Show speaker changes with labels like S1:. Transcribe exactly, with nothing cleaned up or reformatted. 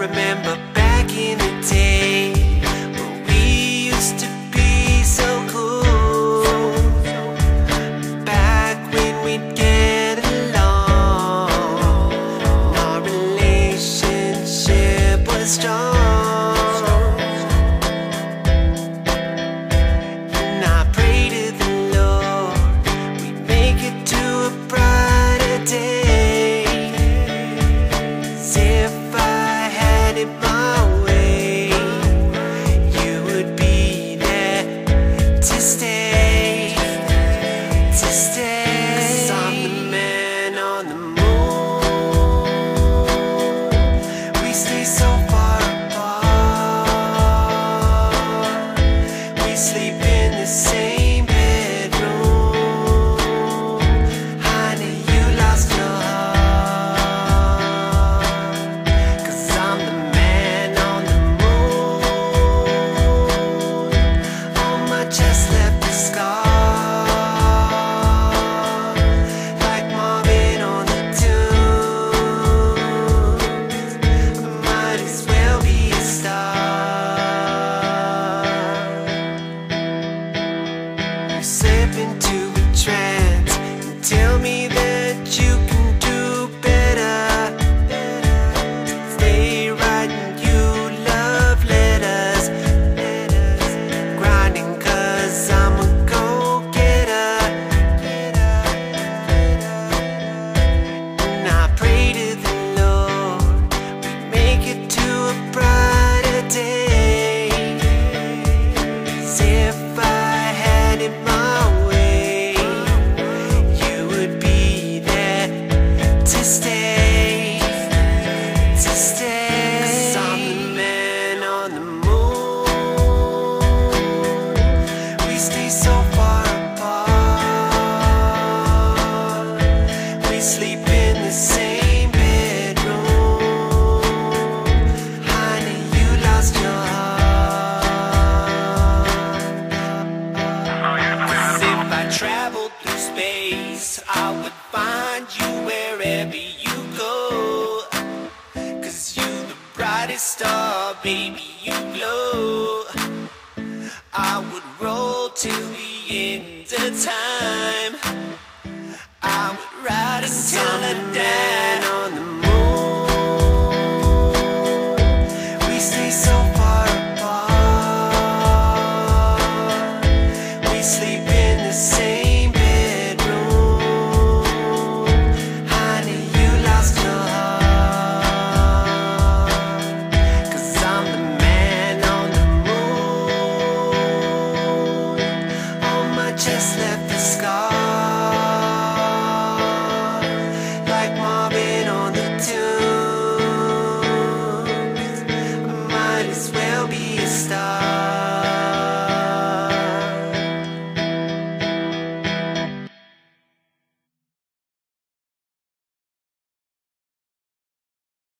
S1: remember back in the day when we used to be so cool. Back when we'd get along and our relationship was strong. And I pray to the Lord we'd make it to a brighter day. If I had it my way, you would be there to stay, to stay. 'Cause I'm the man on the moon. We stay so far apart. We sleep in the same bedroom. Honey, you lost your just left a scar, like Marvin on the tunes. I might as well be a star. You slip into a trance and tell me that you can do better. Stay writing you love letters, grinding 'cause I'm a go-getter. And I pray to the Lord we make it to a brighter day. 'Cause if I had it my way, you would be there to stay, to stay. 'Cause I'm the man on the moon. We stay so far apart. We sleep in the same bedroom. Honey, you lost your heart. 'Cause if I traveled through space, I would find you wherever you go. 'Cause you the brightest star, baby, you glow. I would roll till the end of time.